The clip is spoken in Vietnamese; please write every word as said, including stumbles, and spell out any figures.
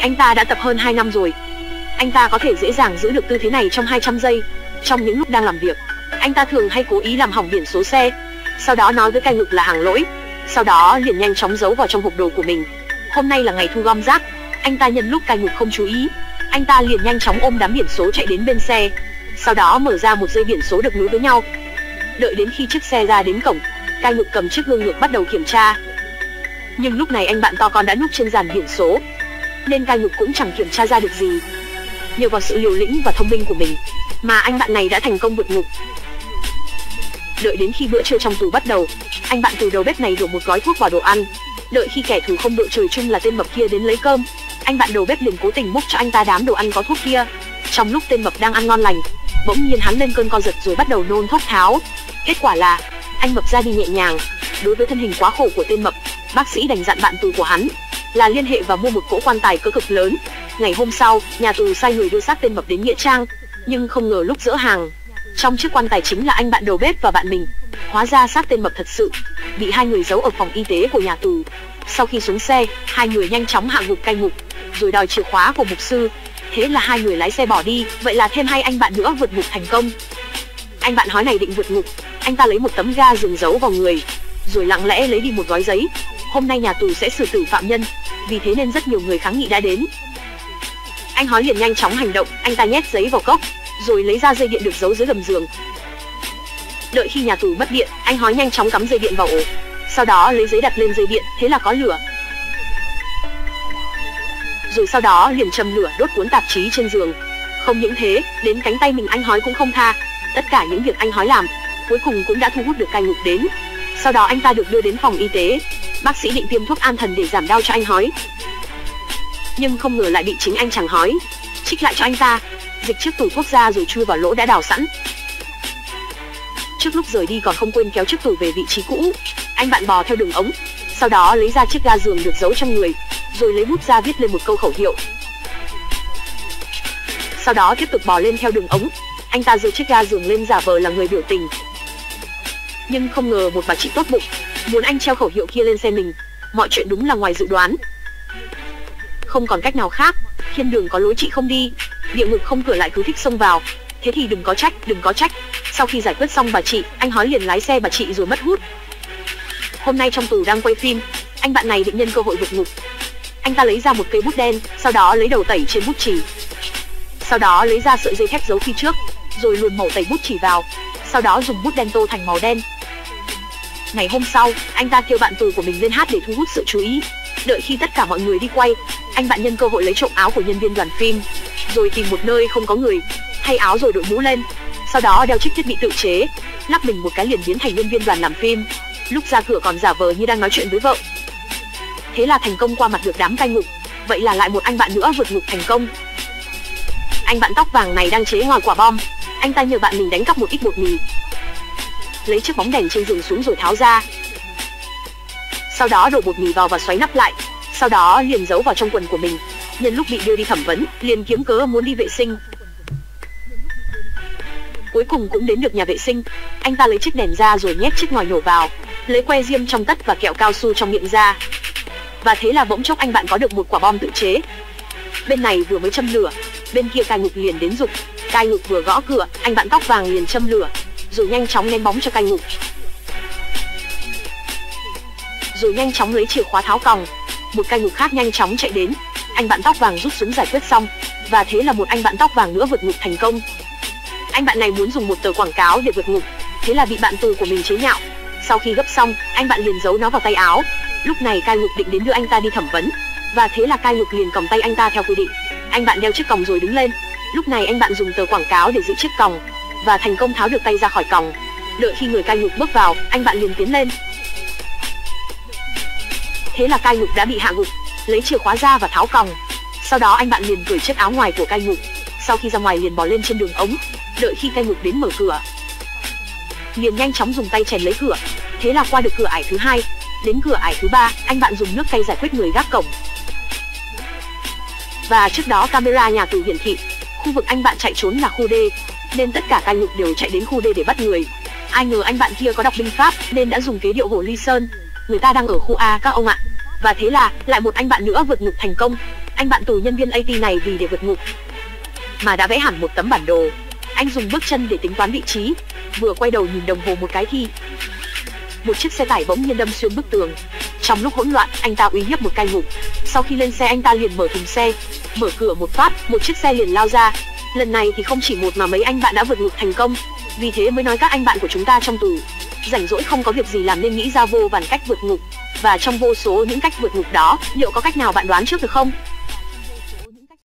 anh ta đã tập hơn hai năm rồi. Anh ta có thể dễ dàng giữ được tư thế này trong hai trăm giây. Trong những lúc đang làm việc, anh ta thường hay cố ý làm hỏng biển số xe, sau đó nói với cai ngục là hàng lỗi, sau đó liền nhanh chóng giấu vào trong hộp đồ của mình. Hôm nay là ngày thu gom rác, anh ta nhân lúc cai ngục không chú ý, anh ta liền nhanh chóng ôm đám biển số chạy đến bên xe, sau đó mở ra một dây biển số được nối với nhau. Đợi đến khi chiếc xe ra đến cổng, cai ngục cầm chiếc gương ngược bắt đầu kiểm tra. Nhưng lúc này anh bạn to con đã núp trên dàn biển số, nên cai ngục cũng chẳng kiểm tra ra được gì. Nhờ vào sự liều lĩnh và thông minh của mình mà anh bạn này đã thành công vượt ngục. Đợi đến khi bữa trưa trong tù bắt đầu, anh bạn từ đầu bếp này đổ một gói thuốc vào đồ ăn. Đợi khi kẻ thù không đội trời chung là tên mập kia đến lấy cơm, anh bạn đầu bếp liền cố tình múc cho anh ta đám đồ ăn có thuốc kia. Trong lúc tên mập đang ăn ngon lành, bỗng nhiên hắn lên cơn co giật rồi bắt đầu nôn thốc tháo. Kết quả là anh mập ra đi nhẹ nhàng. Đối với thân hình quá khổ của tên mập, bác sĩ đành dặn bạn tù của hắn là liên hệ và mua một cỗ quan tài cỡ cực lớn. Ngày hôm sau, nhà tù sai người đưa xác tên mập đến nghĩa trang, nhưng không ngờ lúc dỡ hàng, trong chiếc quan tài chính là anh bạn đầu bếp và bạn mình. Hóa ra xác tên mập thật sự bị hai người giấu ở phòng y tế của nhà tù. Sau khi xuống xe, hai người nhanh chóng hạ gục cai ngục, rồi đòi chìa khóa của mục sư. Thế là hai người lái xe bỏ đi. Vậy là thêm hai anh bạn nữa vượt ngục thành công. Anh bạn hói này định vượt ngục, anh ta lấy một tấm ga giường giấu vào người, rồi lặng lẽ lấy đi một gói giấy. Hôm nay nhà tù sẽ xử tử phạm nhân, vì thế nên rất nhiều người kháng nghị đã đến. Anh hói liền nhanh chóng hành động, anh ta nhét giấy vào cốc, rồi lấy ra dây điện được giấu dưới gầm giường. Đợi khi nhà tù mất điện, anh hói nhanh chóng cắm dây điện vào ổ, sau đó lấy giấy đặt lên dây điện, thế là có lửa. Rồi sau đó liền châm lửa đốt cuốn tạp chí trên giường. Không những thế, đến cánh tay mình anh hói cũng không tha. Tất cả những việc anh hói làm, cuối cùng cũng đã thu hút được cai ngục đến. Sau đó anh ta được đưa đến phòng y tế. Bác sĩ định tiêm thuốc an thần để giảm đau cho anh hói, nhưng không ngờ lại bị chính anh chàng hói trích lại cho anh ta. Dịch chiếc tủ thuốc ra rồi chui vào lỗ đã đào sẵn. Trước lúc rời đi còn không quên kéo chiếc tủ về vị trí cũ. Anh bạn bò theo đường ống, sau đó lấy ra chiếc ga giường được giấu trong người, rồi lấy bút ra viết lên một câu khẩu hiệu. Sau đó tiếp tục bò lên theo đường ống. Anh ta giơ chiếc ga giường lên giả vờ là người biểu tình, nhưng không ngờ một bà chị tốt bụng muốn anh treo khẩu hiệu kia lên xe mình. Mọi chuyện đúng là ngoài dự đoán. Không còn cách nào khác, thiên đường có lối chị không đi, địa ngục không cửa lại cứ thích xông vào. Thế thì đừng có trách, đừng có trách. Sau khi giải quyết xong bà chị, anh hói liền lái xe bà chị rồi mất hút. Hôm nay trong tù đang quay phim, anh bạn này định nhân cơ hội vượt ngục. Anh ta lấy ra một cây bút đen, sau đó lấy đầu tẩy trên bút chì, sau đó lấy ra sợi dây thép giấu khi trước, rồi luồn mẩu tẩy bút chì vào, sau đó dùng bút đen tô thành màu đen. Ngày hôm sau, anh ta kêu bạn tù của mình lên hát để thu hút sự chú ý. Đợi khi tất cả mọi người đi quay, anh bạn nhân cơ hội lấy trộm áo của nhân viên đoàn phim, rồi tìm một nơi không có người, thay áo rồi đội mũ lên, sau đó đeo chiếc thiết bị tự chế, lắp mình một cái liền biến thành nhân viên đoàn làm phim. Lúc ra cửa còn giả vờ như đang nói chuyện với vợ. Thế là thành công qua mặt được đám cai ngục. Vậy là lại một anh bạn nữa vượt ngục thành công. Anh bạn tóc vàng này đang chế ngòi quả bom. Anh ta nhờ bạn mình đánh cắp một ít bột mì, lấy chiếc bóng đèn trên giường xuống rồi tháo ra, sau đó đổ bột mì vào và xoáy nắp lại, sau đó liền giấu vào trong quần của mình. Nhân lúc bị đưa đi thẩm vấn, liền kiếm cớ muốn đi vệ sinh. Cuối cùng cũng đến được nhà vệ sinh. Anh ta lấy chiếc đèn ra rồi nhét chiếc ngòi nổ vào, lấy que diêm trong tất và kẹo cao su trong miệng ra. Và thế là bỗng chốc anh bạn có được một quả bom tự chế. Bên này vừa mới châm lửa, bên kia cai ngục liền đến giục. Cai ngục vừa gõ cửa, anh bạn tóc vàng liền châm lửa, rồi nhanh chóng ném bóng cho cai ngục, rồi nhanh chóng lấy chìa khóa tháo còng. Một cai ngục khác nhanh chóng chạy đến, anh bạn tóc vàng rút súng giải quyết xong. Và thế là một anh bạn tóc vàng nữa vượt ngục thành công. Anh bạn này muốn dùng một tờ quảng cáo để vượt ngục, thế là bị bạn tù của mình chế nhạo. Sau khi gấp xong, anh bạn liền giấu nó vào tay áo. Lúc này cai ngục định đến đưa anh ta đi thẩm vấn, và thế là cai ngục liền còng tay anh ta theo quy định. Anh bạn đeo chiếc còng rồi đứng lên. Lúc này anh bạn dùng tờ quảng cáo để giữ chiếc còng, và thành công tháo được tay ra khỏi còng. Đợi khi người cai ngục bước vào, anh bạn liền tiến lên. Thế là cai ngục đã bị hạ gục, lấy chìa khóa ra và tháo còng. Sau đó anh bạn liền cởi chiếc áo ngoài của cai ngục. Sau khi ra ngoài liền bò lên trên đường ống. Đợi khi cai ngục đến mở cửa, liền nhanh chóng dùng tay chèn lấy cửa. Thế là qua được cửa ải thứ hai. Đến cửa ải thứ ba, anh bạn dùng nước cay giải quyết người gác cổng. Và trước đó camera nhà tù hiển thị khu vực anh bạn chạy trốn là khu D, nên tất cả cai ngục đều chạy đến khu D để bắt người. Ai ngờ anh bạn kia có đọc binh pháp nên đã dùng kế điệu Hồ Ly Sơn. Người ta đang ở khu A các ông ạ. Và thế là lại một anh bạn nữa vượt ngục thành công. Anh Anh bạn tù nhân viên a tê này vì để vượt ngục mà đã vẽ hẳn một tấm bản đồ. Anh dùng bước chân để tính toán vị trí, vừa quay đầu nhìn đồng hồ một cái thì một chiếc xe tải bỗng nhiên đâm xuyên bức tường. Trong lúc hỗn loạn, anh ta uy hiếp một cai ngục. Sau khi lên xe, anh ta liền mở thùng xe, mở cửa một phát, một chiếc xe liền lao ra. Lần này thì không chỉ một mà mấy anh bạn đã vượt ngục thành công. Vì thế mới nói các anh bạn của chúng ta trong tù rảnh rỗi không có việc gì làm nên nghĩ ra vô vàn cách vượt ngục. Và trong vô số những cách vượt ngục đó, liệu có cách nào bạn đoán trước được không?